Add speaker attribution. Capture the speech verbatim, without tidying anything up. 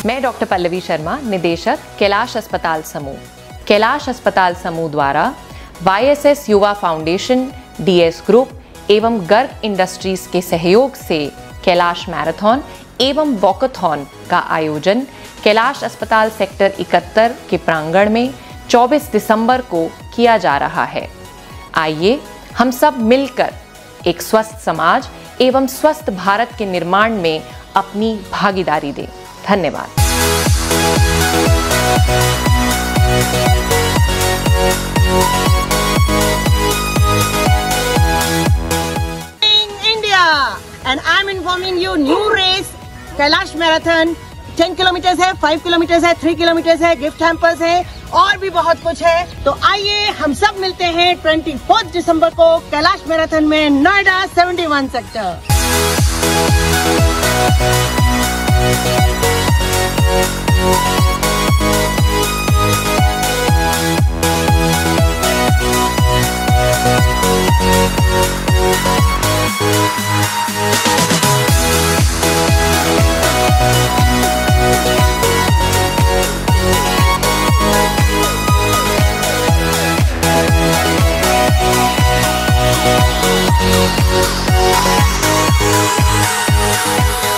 Speaker 1: मैं डॉक्टर पल्लवी शर्मा, निदेशक कैलाश अस्पताल समूह। कैलाश अस्पताल समूह द्वारा वाई एस एस युवा फाउंडेशन, डी एस ग्रुप एवं गर्ग इंडस्ट्रीज के सहयोग से कैलाश मैराथन एवं वॉकाथॉन का आयोजन कैलाश अस्पताल सेक्टर इकहत्तर के प्रांगण में चौबीस दिसंबर को किया जा रहा है। आइए हम सब मिलकर एक स्वस्थ समाज एवं स्वस्थ भारत के निर्माण में अपनी भागीदारी दें। धन्यवाद।
Speaker 2: India, and I'm informing you new race Kailash marathon दस किलोमीटर है, पाँच किलोमीटर है, तीन किलोमीटर है, गिफ्ट हैम्पर्स है और भी बहुत कुछ है। तो आइए हम सब मिलते हैं चौबीस दिसंबर को कैलाश मैराथन में नोएडा इकहत्तर sector.
Speaker 3: We'll be right back.